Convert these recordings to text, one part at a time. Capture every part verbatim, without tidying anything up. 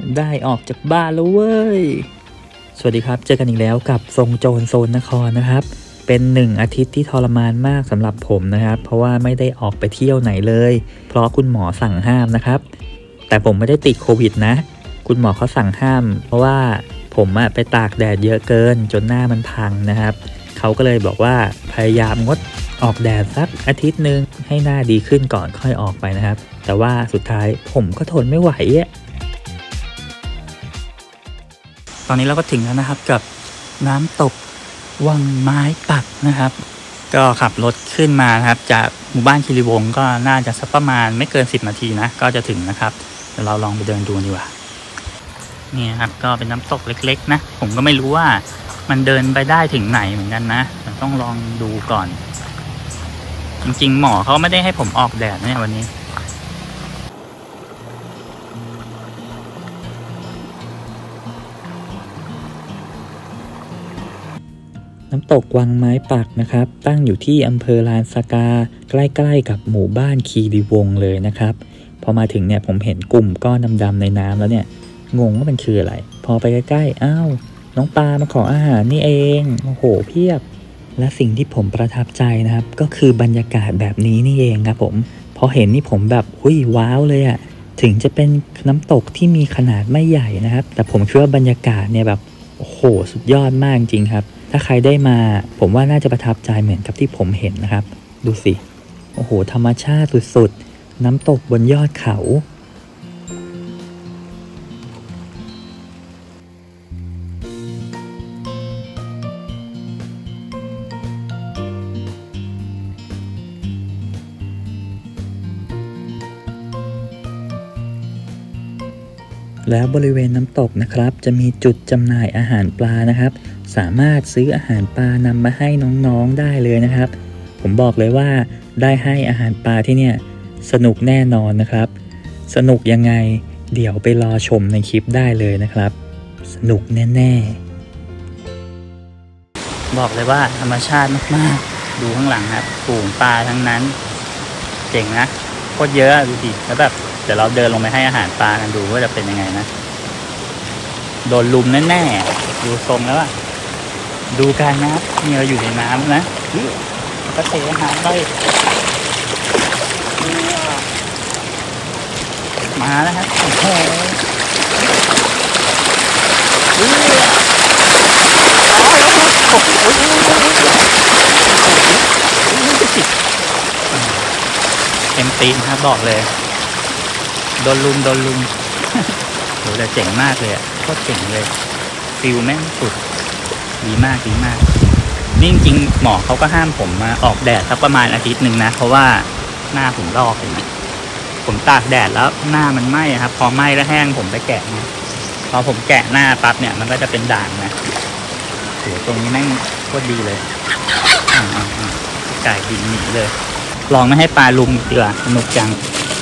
ได้ออกจากบ้านแล้วเว้ยสวัสดีครับเจอกันอีกแล้วกับทรงโจรโซนนครนะครับเป็นหนึ่งอาทิตย์ที่ทรมานมากสำหรับผมนะครับเพราะว่าไม่ได้ออกไปเที่ยวไหนเลยเพราะคุณหมอสั่งห้ามนะครับแต่ผมไม่ได้ติดโควิดนะคุณหมอเขาสั่งห้ามเพราะว่าผมอะไปตากแดดเยอะเกินจนหน้ามันพังนะครับเขาก็เลยบอกว่าพยายามงดออกแดดสักอาทิตย์นึงให้หน้าดีขึ้นก่อนค่อยออกไปนะครับแต่ว่าสุดท้ายผมก็ทนไม่ไหวอ่ะตอนนี้เราก็ถึงแล้วนะครับกับน้ำตกวังไม้ปักนะครับก็ขับรถขึ้นมานะครับจากหมู่บ้านคีรีวงศ์ก็น่าจะสักประมาณไม่เกินสิบนาทีนะก็จะถึงนะครับเดี๋ยวเราลองไปเดินดูดีกว่านี่ครับก็เป็นน้ำตกเล็กๆนะผมก็ไม่รู้ว่ามันเดินไปได้ถึงไหนเหมือนกันนะแต่ต้องลองดูก่อนจริงๆหมอเขาไม่ได้ให้ผมออกแดดเนี่ยวันนี้น้ำตกวังไม้ปักนะครับตั้งอยู่ที่อำเภอลานสกาใกล้ๆกับหมู่บ้านคีรีวงศ์เลยนะครับพอมาถึงเนี่ยผมเห็นกลุ่มก้อนดำๆในน้ำแล้วเนี่ยงงว่ามันคืออะไรพอไปใกล้ๆอ้าวน้องปลามาขออาหารนี่เองโอ้โหเพียบและสิ่งที่ผมประทับใจนะครับก็คือบรรยากาศแบบนี้นี่เองครับผมพอเห็นนี่ผมแบบหุ้ยว้าวเลยอะถึงจะเป็นน้ำตกที่มีขนาดไม่ใหญ่นะครับแต่ผมคิดว่าบรรยากาศเนี่ยแบบโอ้โหสุดยอดมากจริงครับถ้าใครได้มาผมว่าน่าจะประทับใจเหมือนกับที่ผมเห็นนะครับดูสิโอ้โหธรรมชาติสุดๆน้ำตกบนยอดเขาแล้วบริเวณน้ำตกนะครับจะมีจุดจำหน่ายอาหารปลานะครับสามารถซื้ออาหารปลานำมาให้น้องๆได้เลยนะครับผมบอกเลยว่าได้ให้อาหารปลาที่เนี่ยสนุกแน่นอนนะครับสนุกยังไงเดี๋ยวไปรอชมในคลิปได้เลยนะครับสนุกแน่ๆบอกเลยว่าธรรมชาติมากๆดูข้างหลังครับฝูงปลาทั้งนั้นเจ๋งนะโคตรเยอะดูดิแล้วแบบเดี๋ยวเราเดินลงไปให้อาหารปลากันดูว่าจะเป็นยังไงนะโดนลุมแน่ๆดูทรงแล้วอะดูกันนะครับนี่เราอยู่ในน้ำนะก็เทอาหารไปมาแล้วครับโอ้โหเต็มตีนครับบอกเลยโดนลุมโดนลุมโหแต่เจ๋งมากเลยอ่ะโคตรเจ๋งเลยฟิลแม่งสุดดีมากดีมากนี่จริงๆหมอเขาก็ห้ามผมมาออกแดดสักประมาณอาทิตย์หนึ่งนะเพราะว่าหน้าผมลอกเห็นไหมผมตากแดดแล้วหน้ามันไหม้ครับพอไหม้แล้วแห้งผมไปแกะนะพอผมแกะหน้าปั๊บเนี่ยมันก็จะเป็นด่างนะโหตรงนี้แม่งโคตรดีเลยไก่บินหนีเลยลองไม่ให้ปลาลุมดีกว่าสนุกจัง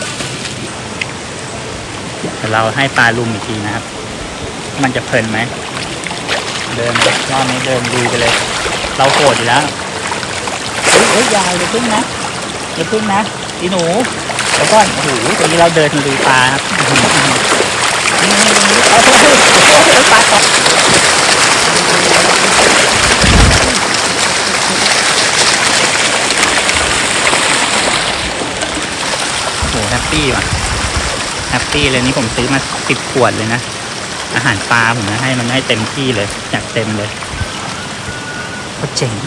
แต่เราให้ปลาลุมอีกทีนะครับมันจะเพลินไหมเดินรอบนี้เดินดูไปเลยเราโหดอยู่แล้วเฮ้ยยายอย่าพึ่งนะอย่าพึ่งนะอีหนูแล้วก็โอ้โหตอนนี้เราเดินดูปลาครับนี่นี่นี่เอาไปดูปลาต่อโอ้โหแฮปปี้ว่ะแฮปปี้เลยนี่ผมซื้อมาสิบขวดเลยนะอาหารปลาผมนะให้มันให้เต็มที่เลยอยากเต็มเลยก็เจ๋ง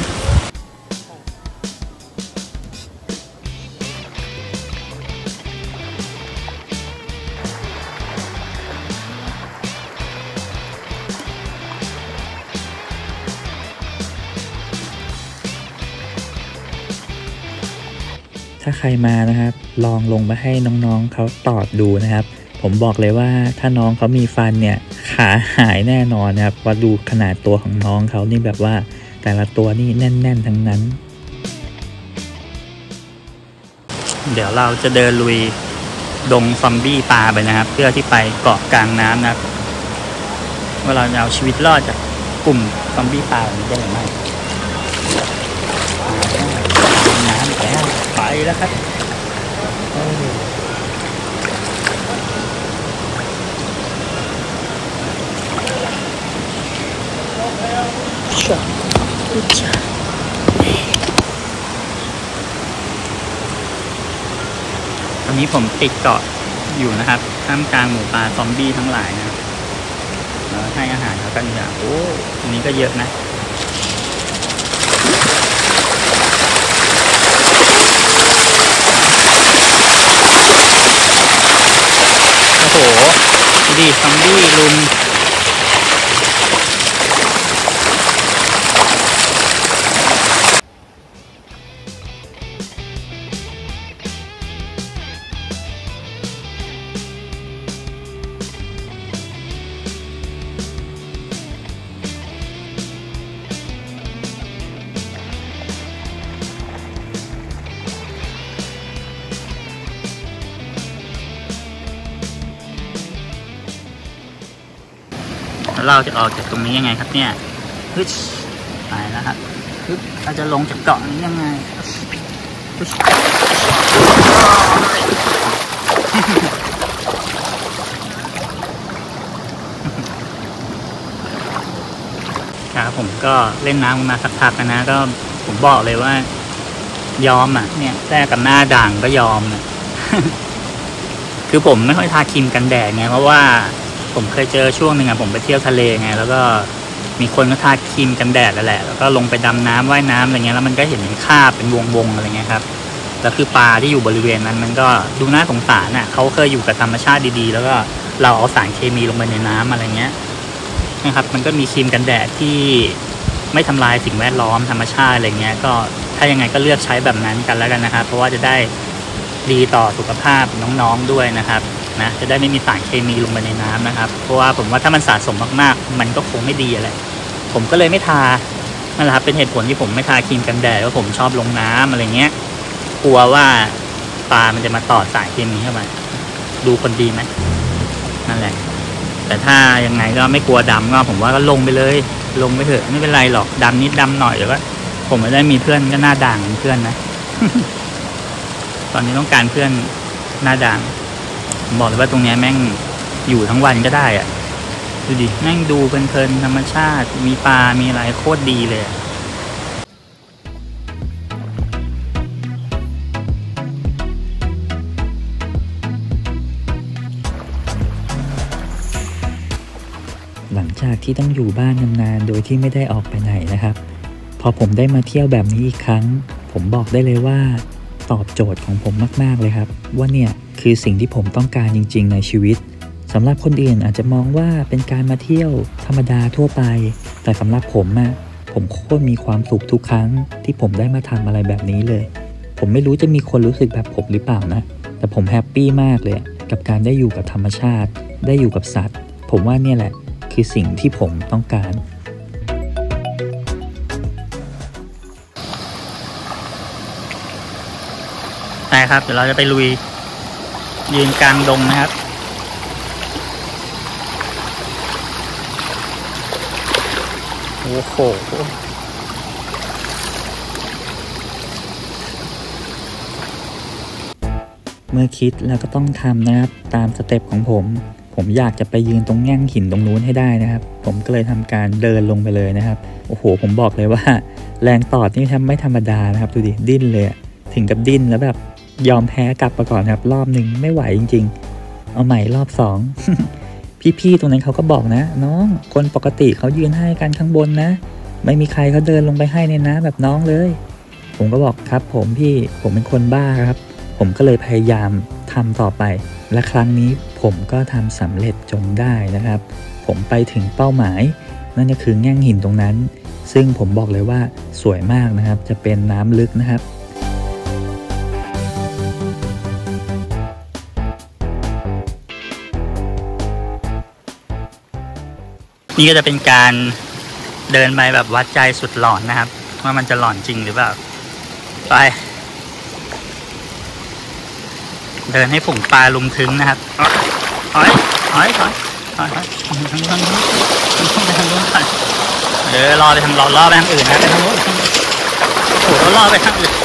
ถ้าใครมานะครับลองลงมาให้น้องๆเขาตอดดูนะครับผมบอกเลยว่าถ้าน้องเขามีฟันเนี่ยขาหายแน่นอนนะครับว่าดูขนาดตัวของน้องเขานี่แบบว่าแต่ละตัวนี่แน่นๆทั้งนั้นเดี๋ยวเราจะเดินลุยดงซอมบี้ปลาไปนะครับเพื่อที่ไปเกาะกลางน้ำนะครับว่าเราจะเอาชีวิตรอดจากกลุ่มซอมบี้ปลานี้ได้หรือไม่น้ำแล้วไปแล้วครับ โอนนี้ผมติดเกาะอยู่นะครับท่ามกลางหมู่ปลาซอมบี้ทั้งหลายนะครับแล้วให้อาหารเขากันอย่างโอ้อันนี้ก็เยอะนะโอ้โหดีซอมบี้ลุมเราจะออกจากตรงนี้ยังไงครับเนี่ยฮึชไปแล้วครับฮึเราจะลงจากเกาะนี้ยังไงฮึชครับผมก็เล่นน้ำมาสักพักนะก็ผมบอกเลยว่ายอมอ่ะเนี่ยแท้กับหน้าด่างก็ยอมนะ คือผมไม่ค่อยทาครีมกันแดดไงเพราะว่าผมเคยเจอช่วงหนึ่งอะผมไปเที่ยวทะเลไงแล้วก็มีคนก็ทาครีมกันแดดแล้วแหละแล้วก็ลงไปดำน้ำว่ายน้ำอะไรเงี้ยแล้วมันก็เห็นเป็นคราบเป็นวงๆอะไรเงี้ยครับแล้วคือปลาที่อยู่บริเวณนั้นมันก็ดูน่าสงสารน่ะเขาเคยอยู่กับธรรมชาติดีๆแล้วก็เราเอาสารเคมีลงไปในน้ำอะไรเงี้ยนะครับมันก็มีครีมกันแดดที่ไม่ทำลายสิ่งแวดล้อมธรรมชาติอะไรเงี้ยก็ถ้ายังไงก็เลือกใช้แบบนั้นกันแล้วกันนะครับเพราะว่าจะได้ดีต่อสุขภาพน้องๆด้วยนะครับนะจะได้ไม่มีสารเคมีลงไปในน้ำนะครับเพราะว่าผมว่าถ้ามันสะสมมากๆมันก็คงไม่ดีอะไรผมก็เลยไม่ทานั่นแหละครับเป็นเหตุผลที่ผมไม่ทาครีมกันแดดว่าผมชอบลงน้ำอะไรเงี้ยกลัวว่าปลามันจะมาต่อสารเคมีเข้ามาดูคนดีไหมนั่นแหละแต่ถ้ายังไงก็ไม่กลัวดำก็ผมว่าก็ลงไปเลยลงไปเถอะไม่เป็นไรหรอกดำนิดดำหน่อยเดี๋ยวก็ผมไม่ได้มีเพื่อนก็หน้าด่างเป็นเพื่อนนะ ตอนนี้ต้องการเพื่อนหน้าด่างผมบอกเลยว่าตรงนี้แม่งอยู่ทั้งวันก็ได้อะดูดิแม่งดูเพลินๆธรรมชาติมีปลามีอะไรโคตรดีเลยหลังจากที่ต้องอยู่บ้านนานๆโดยที่ไม่ได้ออกไปไหนนะครับพอผมได้มาเที่ยวแบบนี้อีกครั้งผมบอกได้เลยว่าตอบโจทย์ของผมมากๆเลยครับว่าเนี่ยคือสิ่งที่ผมต้องการจริงๆในชีวิตสำหรับคนอื่นอาจจะมองว่าเป็นการมาเที่ยวธรรมดาทั่วไปแต่สำหรับผมอะผมโคตรมีความสุขทุกครั้งที่ผมได้มาทำอะไรแบบนี้เลยผมไม่รู้จะมีคนรู้สึกแบบผมหรือเปล่านะแต่ผมแฮปปี้มากเลยกับการได้อยู่กับธรรมชาติได้อยู่กับสัตว์ผมว่าเนี่ยแหละคือสิ่งที่ผมต้องการใช่ครับเดี๋ยวเราจะไปลุยยืนกลางดงนะครับโอ้โหเมื่อคิดแล้วก็ต้องทำนะครับตามสเต็ปของผมผมอยากจะไปยืนตรงแง่งหินตรงนู้นให้ได้นะครับผมก็เลยทำการเดินลงไปเลยนะครับโอ้โหผมบอกเลยว่าแรงตอดนี่ทำไม่ธรรมดานะครับดูดิดิ้นเลยถึงกับดิ้นแล้วแบบยอมแพ้กลับมาก่อนครับรอบหนึ่งไม่ไหวจริงๆเอาใหม่รอบสอง พี่ๆตรงนั้นเขาก็บอกนะน้องคนปกติเขายืนให้กันข้างบนนะไม่มีใครเขาเดินลงไปให้ในน้ำแบบน้องเลยผมก็บอกครับผมพี่ผมเป็นคนบ้าครับผมก็เลยพยายามทำต่อไปและครั้งนี้ผมก็ทำสำเร็จจนได้นะครับผมไปถึงเป้าหมายนั่นก็คือแง่งหินตรงนั้นซึ่งผมบอกเลยว่าสวยมากนะครับจะเป็นน้ำลึกนะครับนี่ก็จะเป็นการเดินไปแบบวัดใจสุดหลอนนะครับว่ามันจะหลอนจริงหรือเปล่าไปเดินให้ผงปลาลุมถึงนะครับถอยถอยถอยถอยถอยทางนู้นทางนู้นไปทางนู้นก่อนเดี๋ยวรอไปทางรอรอไปทางอื่นนะไปทางนู้นโอ้โหรอไปทางอื่น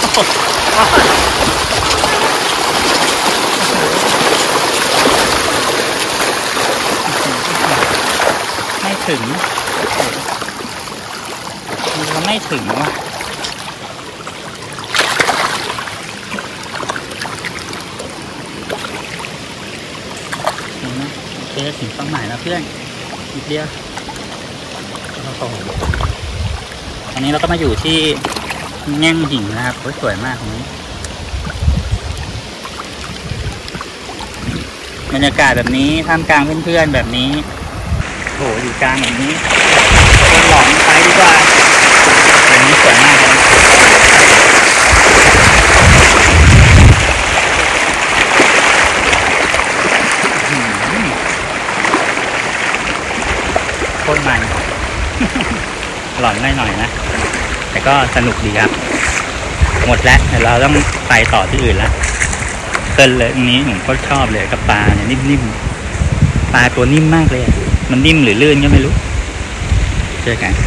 ไม่ถึงมันไม่ถึงว่ะจะถึงเป้าหมายแล้วเพื่อนอีกเดียวโอ้โหอันนี้เราก็มาอยู่ที่แง่งหิ่งนะครับสวยมากตรงนี้บรรยากาศแบบนี้ท่ามกลางเพื่อนๆแบบนี้โหอยู่กลางแบบนี้คนหลอนไปดีกว่าตรงนี้สวยมากเลยโคตรมัน หลอนหน่อยๆนะแต่ก็สนุกดีครับหมดแล้วเดี๋ยวเราต้องไปต่อที่อื่นแล้วเพลินเลยตรงนี้ผมก็ชอบเลยกับปลาเนี่ยนิ่มๆปลาตัวนิ่มมากเลยมันนิ่มหรือลื่นก็ไม่รู้เจอกัน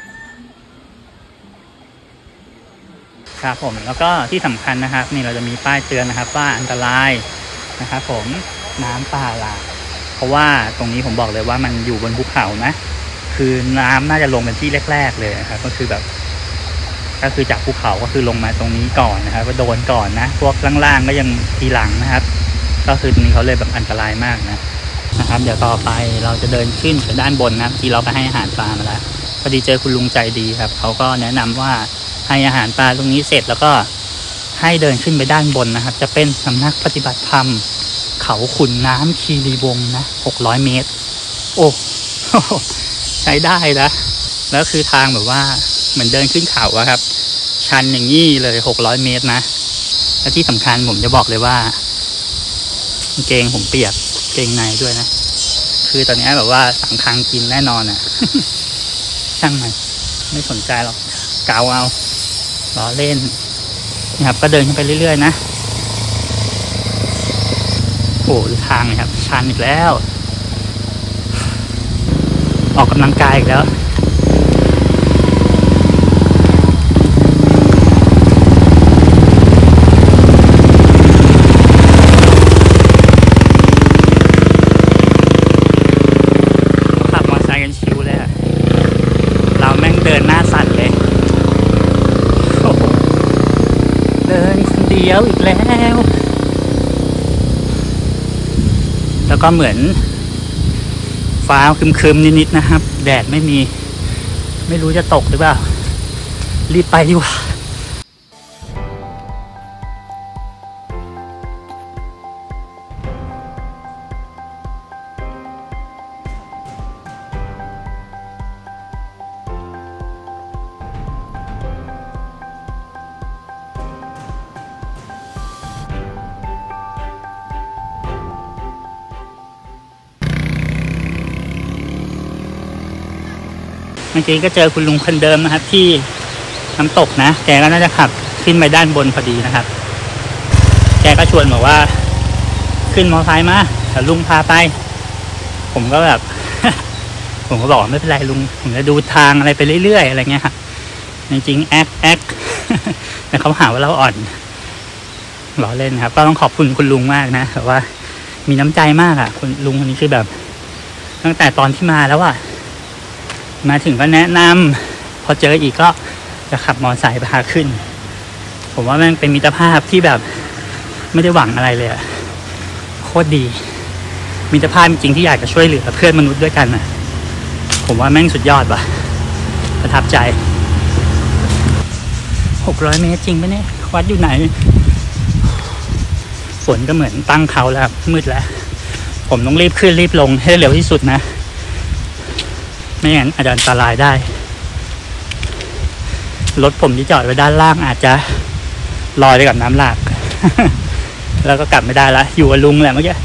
ครับผมแล้วก็ที่สำคัญนะครับนี่เราจะมีป้ายเตือนนะครับว่าอันตรายนะครับผมน้ำป่าหลากเพราะว่าตรงนี้ผมบอกเลยว่ามันอยู่บนภูเขานะคือน้ำน่าจะลงเป็นที่แรกๆเลยนะครับก็คือแบบก็คือจากภูเขาก็คือลงมาตรงนี้ก่อนนะครับก็โดนก่อนนะพวกล่างๆก็ยังทีหลังนะครับก็คือตรงนี้เขาเลยแบบอันตรายมากนะนะครับเดี๋ยวต่อไปเราจะเดินขึ้นไปด้านบนนะที่เราไปให้อาหารปลามาแล้วพอดีเจอคุณลุงใจดีครับเขาก็แนะนำว่าให้อาหารปลาตรงนี้เสร็จแล้วก็ให้เดินขึ้นไปด้านบนนะครับจะเป็นสำนักปฏิบัติธรรมเขาขุนน้ำคีรีวงศ์นะหกร้อยเมตรโอ้ใช้ได้นะแล้วคือทางแบบว่าเหมือนเดินขึ้นเขาอะครับชันอย่างนี้เลยหกร้อยเมตรนะและที่สำคัญผมจะบอกเลยว่ากางเกงผมเปียกเกงในด้วยนะคือตอนนี้แบบว่าสังคังกินแน่นอนอะช่างมันไม่สนใจหรอกเกาเอาล้อเล่นนะครับก็เดินขึ้นไปเรื่อยๆนะโอ้ทางนะครับชันอีกแล้วออกกำลังกายอีกแล้วขับมอเตอร์ไซค์กันชิวเลยอะเราแม่งเดินหน้าสั่นเลยโอ้โหเดินคนเดียวอีกแล้วแล้วก็เหมือนฟ้าครึมๆนิดๆนะครับแดดไม่มีไม่รู้จะตกหรือเปล่ารีบไปดีกว่าเมื่อกี้ก็เจอคุณลุงคนเดิมนะครับที่น้ำตกนะแกก็น่าจะขับขึ้นไปด้านบนพอดีนะครับแกก็ชวนบอกว่าขึ้นมอเตอร์ไซค์มาแต่ลุงพาไปผมก็แบบ ผมก็บอกไม่เป็นไรลุงผมจะดูทางอะไรไปเรื่อยๆอะไรเงี้ยครับจริงๆแอคแอค แต่เขาหาว่าเราอ่อนล้อเล่นครับก็ต้องขอบคุณคุณลุงมากนะแต่ว่ามีน้ำใจมากอ่ะคุณลุงคนนี้คือแบบตั้งแต่ตอนที่มาแล้วอ่ะมาถึงก็แนะนำพอเจออีกก็จะขับมอเตอร์ไซค์พาขึ้นผมว่ามันเป็นมิตรภาพที่แบบไม่ได้หวังอะไรเลยอะโคตรดีมิตรภาพจริงๆที่อยากจะช่วยเหลือเพื่อนมนุษย์ด้วยกันนะผมว่าแม่งสุดยอดว่ะประทับใจหกร้อยเมตรจริงปะเนี่ยวัดอยู่ไหนฝนก็เหมือนตั้งเขาแล้วมืดแล้วผมต้องรีบขึ้นรีบลงให้เร็วที่สุดนะไม่งั้นอาจจะอันตรายได้รถผมที่จอดไว้ด้านล่างอาจจะลอยไปกับน้ำหลาก แล้วก็กลับไม่ได้ละอยู่กับลุงแหละเมื่อกี้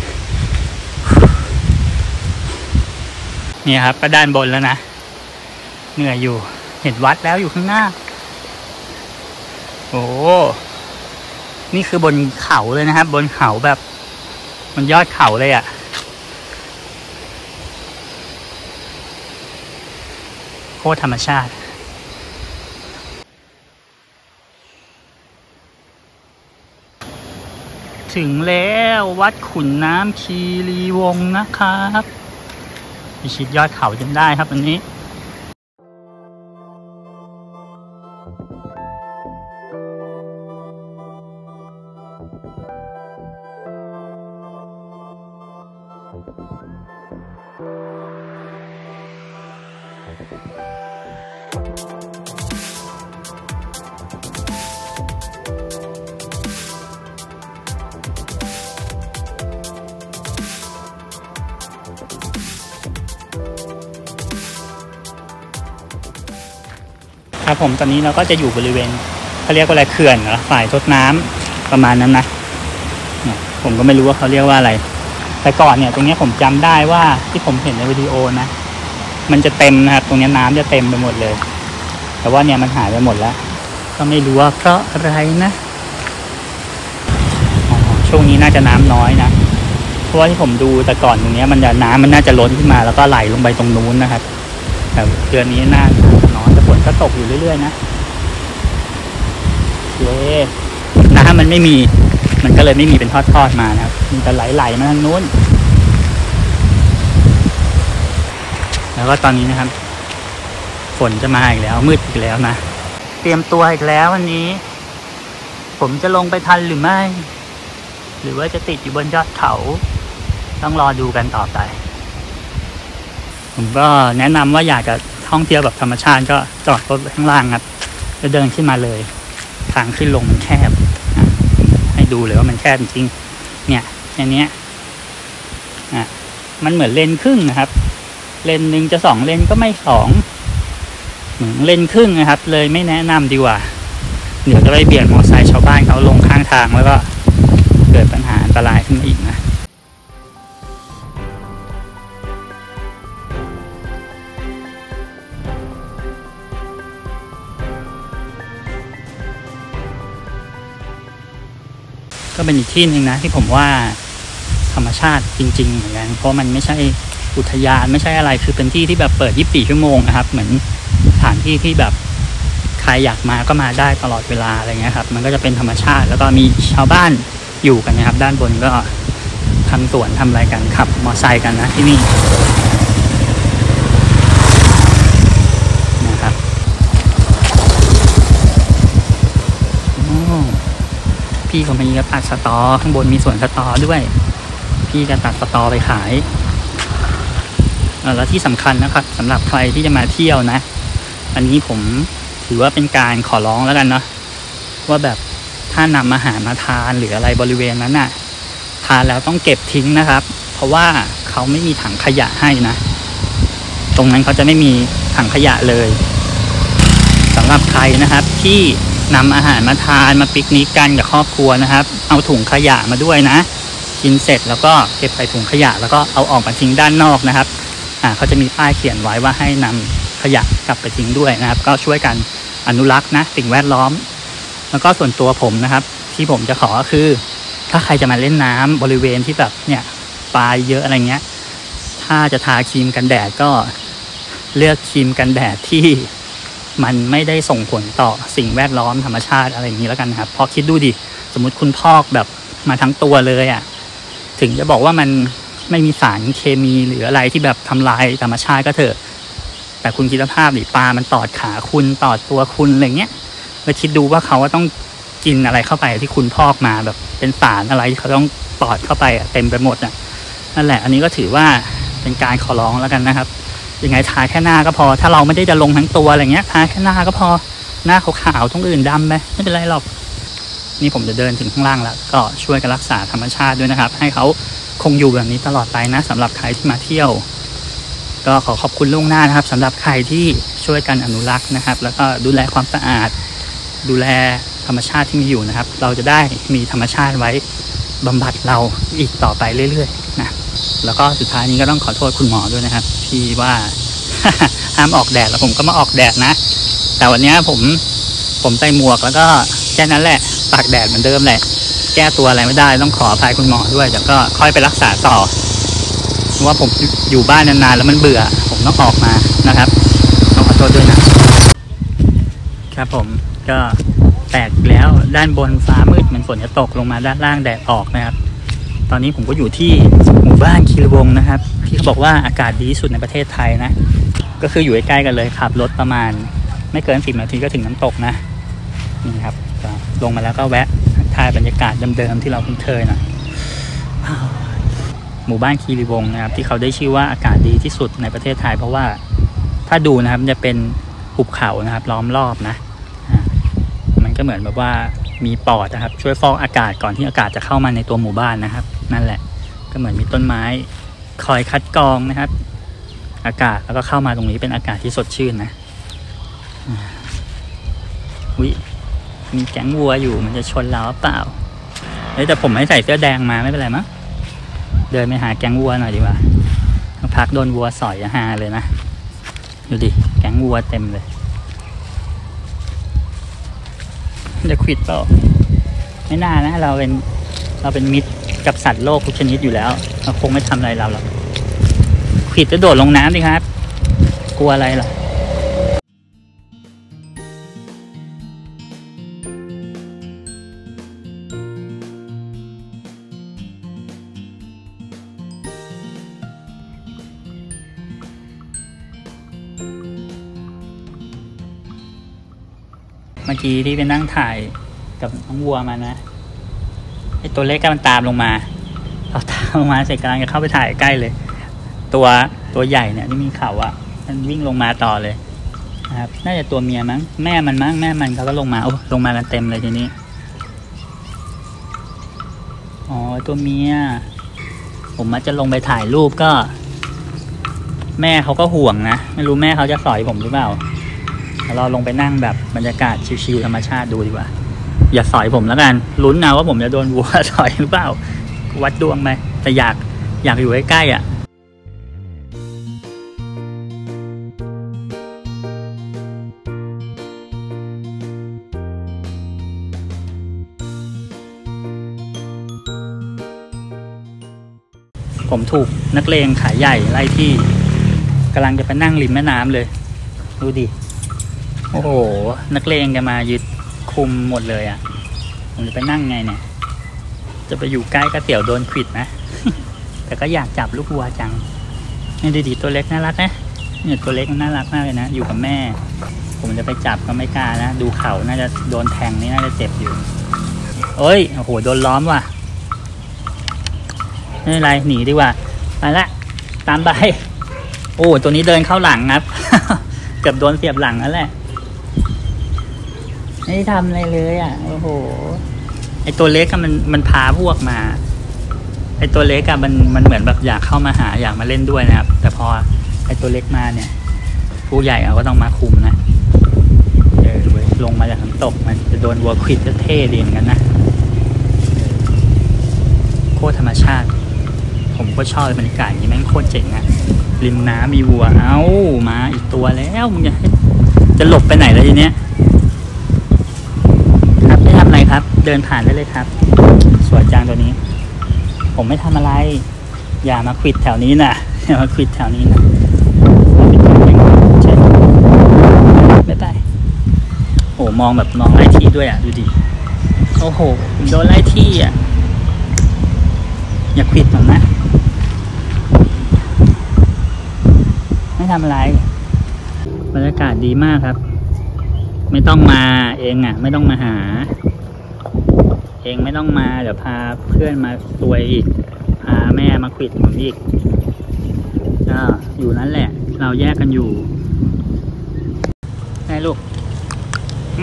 นี่ครับก็ด้านบนแล้วนะเหนื่อยอยู่เห็นวัดแล้วอยู่ข้างหน้าโอ้นี่คือบนเขาเลยนะครับบนเขาแบบมันยอดเขาเลยอ่ะโคตรธรรมชาติถึงแล้ววัดขุนน้ำคีรีวงศ์นะครับพิชิตยอดเขาจนได้ครับวันนี้ครับผมตอนนี้เราก็จะอยู่บริเวณเขาเรียกว่าอะไรเขื่อนเหรอฝ่ายทดน้ำประมาณนั้นนะเนี่ยผมก็ไม่รู้ว่าเขาเรียกว่าอะไรแต่ก่อนเนี่ยตรงนี้ผมจำได้ว่าที่ผมเห็นในวิดีโอนะมันจะเต็มนะครับตรงนี้น้ำจะเต็มไปหมดเลยแต่ว่าเนี่ยมันหายไปหมดแล้วก็ไม่รู้ว่าเพราะอะไรนะช่วงนี้น่าจะน้ำน้อยนะเพราะว่าที่ผมดูแต่ก่อนตรงนี้มันจะน้ำมันน่าจะล้นขึ้นมาแล้วก็ไหลลงไปตรงนู้นนะครับแต่เดือนนี้น่าน้อยแต่ฝนก็ตกอยู่เรื่อยๆนะเย้น้ำมันไม่มีมันก็เลยไม่มีเป็นทอดๆมานะครับมันจะไหลๆมาทางนู้นแล้วก็ตอนนี้นะครับฝนจะมาอีกแล้วมืดอีกแล้วนะเตรียมตัวอีกแล้ววันนี้ผมจะลงไปทันหรือไม่หรือว่าจะติดอยู่บนยอดเขาต้องรอดูกันต่อไปผมก็แนะนำว่าอยากจะท่องเที่ยวแบบธรรมชาติก็จอดรถข้างล่างครับจะเดินขึ้นมาเลยทางขึ้นลงมันแคบให้ดูเลยว่ามันแคบจริงเนี่ยแค่นี้อ่ะมันเหมือนเลนครึ่งนะครับเลนหนึ่งจะสองเลนก็ไม่สองเหมือนเลนครึ่งนะครับเลยไม่แนะนำดีกว่าเดี๋ยวจะไปเบียดมอเตอร์ไซค์ชาวบ้านเขาลงข้างทางแล้วก็เกิดปัญหาอันตรายขึ้นมาอีกนะก็เป็นอีกที่หนึ่งนะที่ผมว่าธรรมชาติจริงๆเหมือนกันเพราะมันไม่ใช่อุทยานไม่ใช่อะไรคือเป็นที่ที่แบบเปิดยี่สิบสี่ชั่วโมงนะครับเหมือนสถานที่ที่แบบใครอยากมาก็มาได้ตลอดเวลาอะไรเงี้ยครับมันก็จะเป็นธรรมชาติแล้วก็มีชาวบ้านอยู่กันนะครับด้านบนก็ทำสวนทำอะไรกันขับมอเตอร์ไซค์กันนะที่นี่นะครับพี่เขามีกระตัดสตอข้างบนมีสวนสตอด้วยพี่จะตัดสตอไปขายแล้วที่สำคัญนะครับสำหรับใครที่จะมาเที่ยวนะอันนี้ผมถือว่าเป็นการขอร้องแล้วกันเนาะว่าแบบถ้านำอาหารมาทานหรืออะไรบริเวณนั้นน่ะทานแล้วต้องเก็บทิ้งนะครับเพราะว่าเขาไม่มีถังขยะให้นะตรงนั้นเขาจะไม่มีถังขยะเลยสำหรับใครนะครับที่นำอาหารมาทานมาปิกนิกกันกับครอบครัวนะครับเอาถุงขยะมาด้วยนะกินเสร็จแล้วก็เก็บใส่ถุงขยะแล้วก็เอาออกมาทิ้งด้านนอกนะครับอ่าเขาจะมีป้ายเขียนไว้ว่าให้นำขยะกลับไปทิ้งด้วยนะครับก็ช่วยกันอนุรักษ์นะสิ่งแวดล้อมแล้วก็ส่วนตัวผมนะครับที่ผมจะขอคือถ้าใครจะมาเล่นน้ำบริเวณที่แบบเนี่ยปลาเยอะอะไรเงี้ยถ้าจะทาครีมกันแดดก็เลือกครีมกันแดดที่มันไม่ได้ส่งผลต่อสิ่งแวดล้อมธรรมชาติอะไรอย่างนี้แล้วกันครับเพราะคิดดูดิสมมุติคุณพอกแบบมาทั้งตัวเลยอ่ะถึงจะบอกว่ามันไม่มีสารเคมีหรืออะไรที่แบบทำลายธรรมชาติก็เถอะแต่คุณคิดภาพดิปลามันตอดขาคุณตอดตัวคุณอะไรเงี้ยแล้วคิดดูว่าเขาว่าต้องกินอะไรเข้าไปที่คุณพอกมาแบบเป็นสารอะไรที่เขาต้องตอดเข้าไปอ่ะเต็มไปหมดอ่ะนั่นแหละอันนี้ก็ถือว่าเป็นการขอร้องแล้วกันนะครับยังไงทาแค่หน้าก็พอถ้าเราไม่ได้จะลงทั้งตัวอะไรเงี้ยทาแค่หน้าก็พอหน้าขาวๆตรงอื่นดำไปไม่เป็นไรหรอกนี่ผมจะเดินถึงข้างล่างแล้วก็ช่วยกันรักษาธรรมชาติด้วยนะครับให้เขาคงอยู่แบบนี้ตลอดไปนะสำหรับใครที่มาเที่ยวก็ขอขอบคุณล่วงหน้านะครับสำหรับใครที่ช่วยกันอนุรักษ์นะครับแล้วก็ดูแลความสะอาดดูแลธรรมชาติที่มีอยู่นะครับเราจะได้มีธรรมชาติไว้บำบัดเราอีกต่อไปเรื่อยๆนะแล้วก็สุดท้ายนี้ก็ต้องขอโทษคุณหมอด้วยนะครับที่ว่า ห้ามออกแดดแล้วผมก็มาออกแดดนะแต่วันนี้ผมผมใส่หมวกแล้วก็แค่นั้นแหละตากแดดเหมือนเดิมแหละแก้ตัวอะไรไม่ได้ต้องขออภัยคุณหมอด้วยแต่ก็ค่อยไปรักษาต่อเพราะว่าผมอยู่บ้านนานๆแล้วมันเบื่อผมต้องออกมานะครับต้องขอโทษด้วยนะครับผมก็แตกแล้วด้านบนฟ้ามืดมันฝนจะตกลงมาด้านล่างแดดออกนะครับตอนนี้ผมก็อยู่ที่หมู่บ้านคีรีวงศ์นะครับที่เขาบอกว่าอากาศดีที่สุดในประเทศไทยนะก็คืออยู่ใกล้ๆกันเลยขับรถประมาณไม่เกินสิบนาทีก็ถึงน้ำตกนะนี่ครับลงมาแล้วก็แวะถ่ายบรรยากาศเดิมๆที่เราคุ้นเคยหน่อยหมู่บ้านคีรีวงศ์นะครับที่เขาได้ชื่อว่าอากาศดีที่สุดในประเทศไทยเพราะว่าถ้าดูนะครับจะเป็นหุบเขานะครับล้อมรอบนะมันก็เหมือนแบบว่ามีปอดนะครับช่วยฟอกอากาศก่อนที่อากาศจะเข้ามาในตัวหมู่บ้านนะครับนั่นแหละก็เหมือนมีต้นไม้คอยคัดกรองนะครับอากาศแล้วก็เข้ามาตรงนี้เป็นอากาศที่สดชื่นนะอุ๊ยมีแก๊งวัวอยู่มันจะชนเราเปล่าเฮ้ยแต่ผมไม่ใส่เสื้อแดงมาไม่เป็นไรมั้งเดินไปหาแก๊งวัวหน่อยดีกว่าพักโดนวัวสอยฮาเลยนะดูดิแก๊งวัวเต็มเลยจะควิดเปล่าไม่น่านะเราเป็นเราเป็นมิตรกับสัตว์โลกทุกชนิดอยู่แล้วเราคงไม่ทำอะไรเราหรอกควิดจะโดดลงน้ำดิครับกลัวอะไรล่ะเมื่อกี้ที่ไปนั่งถ่ายกับน้องวัวมานะไอตัวเล็กก็มันตามลงมาเราตามลงมาเสร็จกำลังจะเข้าไปถ่ายใกล้เลยตัวตัวใหญ่เนี่ยที่มีเขาอะมันวิ่งลงมาต่อเลยนะครับน่าจะตัวเมียมั้งแม่มันมั้งแม่มันเขาก็ลงมาโอ้ลงมากันเต็มเลยทีนี้อ๋อตัวเมียผมมาจะลงไปถ่ายรูปก็แม่เขาก็ห่วงนะไม่รู้แม่เขาจะสอยผมหรือเปล่าเราลงไปนั่งแบบบรรยากาศชิลๆธรรมชาติดูดีกว่าอย่าสอยผมแล้วกันลุ้นนะว่าผมจะโดนวัวสอยหรือเปล่าวัดดวงไหมแต่อยากอยากอยู่ใกล้ๆอ่ะผมถูกนักเลงขายใหญ่ไล่ที่กำลังจะไปนั่งริมแม่น้ำเลยดูดิโอ้โหนักเลงจะมายึดคุมหมดเลยอ่ะผมจะไปนั่งไงเนี่ยจะไปอยู่ใกล้ก็เตี๋ยวโดนขวิดนะ แต่ก็อยากจับลูกวัวจังนี่ดีๆตัวเล็กน่ารักนะเนี่ยตัวเล็กมันน่ารักมากเลยนะอยู่กับแม่ผมจะไปจับก็ไม่กล้านะดูเข่าน่าจะโดนแทงนี่น่าจะเจ็บอยู่เอ้ยโอ้โหโดนล้อมว่ะไม่เป็นไรหนีดีกว่าไปละตามไปโอ้ตัวนี้เดินเข้าหลังครับ เกือบโดนเสียบหลังนั่นแหละไม่ได้ทำอะไรเลยอ่ะโอ้โหไอตัวเล็กก็มันมันพาพวกมาไอตัวเล็กอะมันมันเหมือนแบบอยากเข้ามาหาอยากมาเล่นด้วยนะครับแต่พอไอตัวเล็กมาเนี่ยผู้ใหญ่เอาก็ต้องมาคุมนะเออลงมาจากน้ำตกมันจะโดนวัวควิดจะเท่ดีเหมือนกันนะโคตรธรรมชาติผมก็ชอบบรรยากาศอย่างนี้แม่งโคตรเจ๋งอะริมน้ำมีวัวเอ้ามาอีกตัวแล้วมึงจะจะหลบไปไหนแล้วทีเนี้ยครับไม่ทำอะไรครับเดินผ่านได้เลยครับสวยจังตัวนี้ผมไม่ทำอะไรอย่ามาควิดแถวนี้นะอย่ามาควิดแถวนี้นะใช่บ๊ายบายโอ้มองแบบมองไล่ที่ด้วยอ่ะดูดิโอ้โหโดนไล่ที่อ่ะอย่าควิดผมนะไม่ทำอะไรบรรยากาศดีมากครับไม่ต้องมาเองอ่ะไม่ต้องมาหาเองไม่ต้องมาเดี๋ยวพาเพื่อนมาตัวอีกพาแม่มาควิดผมอีกก็อยู่นั่นแหละเราแยกกันอยู่ไงลูกหึ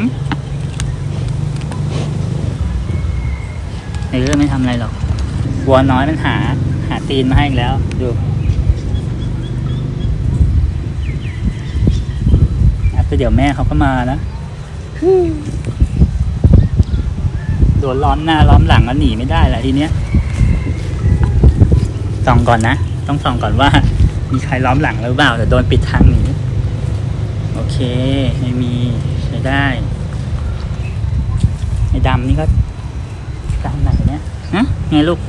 เออไม่ทำอะไรหรอกวัวน้อยมันหาหาตีนมาให้อีกแล้วดูเดี๋ยวแม่เขาก็มานะโดนล้อมหน้าล้อมหลังแล้วหนีไม่ได้แหละทีเนี้ยส่องก่อนนะต้องส่องก่อนว่ามีใครล้อมหลังหรือเปล่าแต่โดนปิดทางหนีโอเคไม่มีใช้ได้ไอ้ดำนี่ก็ดำไหนเนี่ยฮะไงลูก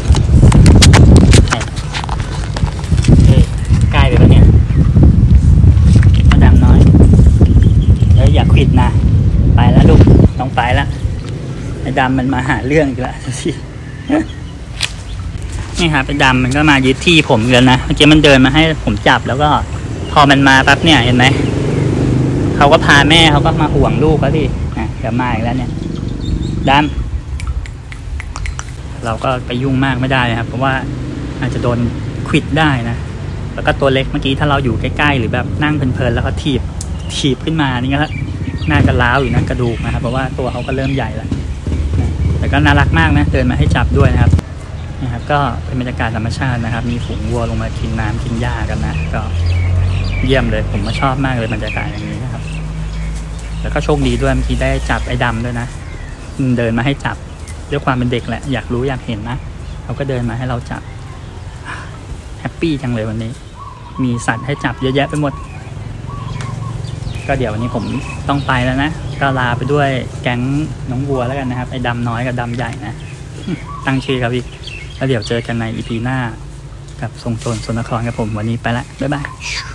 เฮ้ยใกล้ไปปะเนี่ยดำน้อยเฮ้ยอย่าควิดนะไปแล้วลูกต้องไปแล้วไอ้ดำมันมาหาเรื่องอีกแล้วสินี่ครับไอ้ดำมันก็มายึดที่ผมกันนะเมื่อกี้มันเดินมาให้ผมจับแล้วก็พอมันมาปั๊บเนี่ยเห็นไหมเขาก็พาแม่เขาก็มาห่วงลูกเขาดินะเดี๋ยวมาอีกแล้วเนี่ยดำเราก็ไปยุ่งมากไม่ได้นะครับเพราะว่าอาจจะโดนควิดได้นะแล้วก็ตัวเล็กเมื่อกี้ถ้าเราอยู่ใกล้ๆหรือแบบนั่งเพลินๆแล้วก็ถีบถีบขึ้นมานี่ก็น่าจะล้าวอยู่นะกระดูกนะครับเพราะว่าตัวเขาก็เริ่มใหญ่แล้วนะแต่ก็น่ารักมากนะเดินมาให้จับด้วยนะครับนะครับก็เป็นบรรยากาศธรรมชาตินะครับมีฝูงวัวลงมากินน้ำกินหญ้ากันนะก็เยี่ยมเลยผมก็ชอบมากเลยบรรยากาศอย่างนี้นะครับแล้วก็โชคดีด้วยเมื่อกี้ได้จับไอ้ดำด้วยนะเดินมาให้จับด้วยความเป็นเด็กแหละอยากรู้อยากเห็นนะเขาก็เดินมาให้เราจับแฮปปี้จังเลยวันนี้มีสัตว์ให้จับเยอะแยะไปหมดก็เดี๋ยววันนี้ผมต้องไปแล้วนะก็ลาไปด้วยแก๊งน้องวัวแล้วกันนะครับไอ้ดำน้อยกับดำใหญ่นะตั้งชื่อครับพี่แล้วเดี๋ยวเจอกันในอีพีหน้ากับทรงโจรสนครกับผมวันนี้ไปละบ๊ายบาย